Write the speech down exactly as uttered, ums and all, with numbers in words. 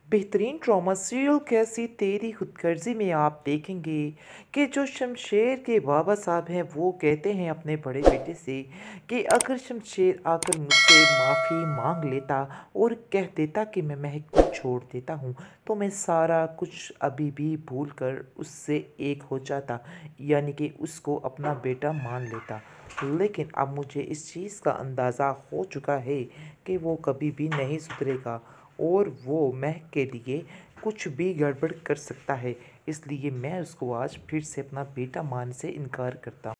बेहतरीन trauma serial कैसी तेरी खुदगर्जी में आप देखेंगे कि जो शमशेर के बाबा साहब हैं वो कहते हैं अपने बड़े बेटे से कि अगर शमशेर आकर मुझसे माफ़ी मांग लेता और कह देता कि मैं महक को छोड़ देता हूँ तो मैं सारा कुछ अभी भी भूल कर उससे एक हो जाता, यानी कि उसको अपना बेटा मान लेता। लेकिन अब मुझे इस चीज़ का अंदाज़ा हो चुका है कि वो कभी भी नहीं सुधरेगा और वो महक के लिए कुछ भी गड़बड़ कर सकता है। इसलिए मैं उसको आज फिर से अपना बेटा मानने से इनकार करता हूँ।